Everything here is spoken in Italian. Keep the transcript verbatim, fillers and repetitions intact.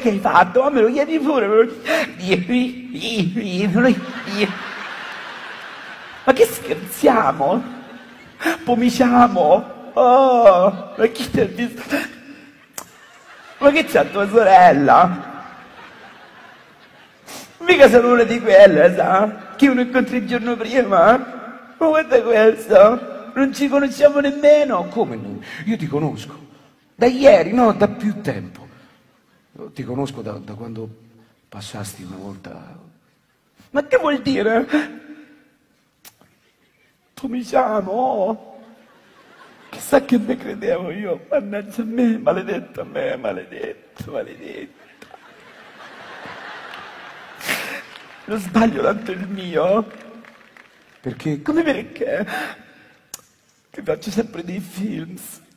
che hai fatto? Ma me lo chiedi pure, me lo chiedi. Ma che scherziamo? Pomiciamo? Oh, ma chi ti ha visto? Ma che c'ha tua sorella? Mica sono una di quelle, sa? Che uno incontri il giorno prima? Ma guarda questo, non ci conosciamo nemmeno. Come no? Io ti conosco. Da ieri, no, da più tempo. Io ti conosco da, da quando passasti una volta. Ma che vuol dire? Pomiciamo? Chissà che ne credevo io, mannaggia a me, maledetto a me, maledetto, maledetto. Lo sbaglio tanto il mio? Perché? Come perché? Ti faccio sempre dei films.